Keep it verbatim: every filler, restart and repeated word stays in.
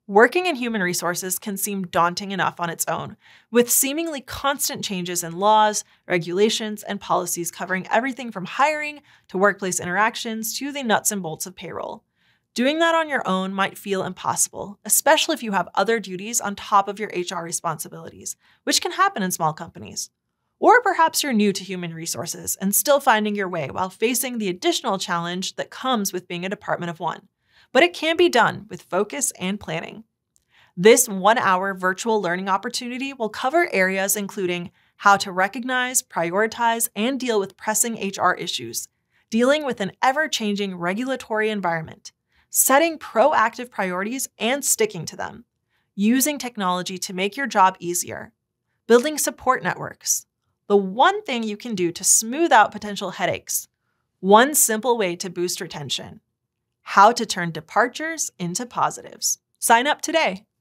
Working in human resources can seem daunting enough on its own, with seemingly constant changes in laws, regulations, and policies covering everything from hiring to workplace interactions to the nuts and bolts of payroll. Doing that on your own might feel impossible, especially if you have other duties on top of your H R responsibilities, which can happen in small companies. Or perhaps you're new to human resources and still finding your way while facing the additional challenge that comes with being a department of one. But it can be done with focus and planning. This one-hour virtual learning opportunity will cover areas including how to recognize, prioritize, and deal with pressing H R issues, dealing with an ever-changing regulatory environment, setting proactive priorities and sticking to them, using technology to make your job easier, building support networks, the one thing you can do to smooth out potential headaches, one simple way to boost retention, how to turn departures into positives. Sign up today.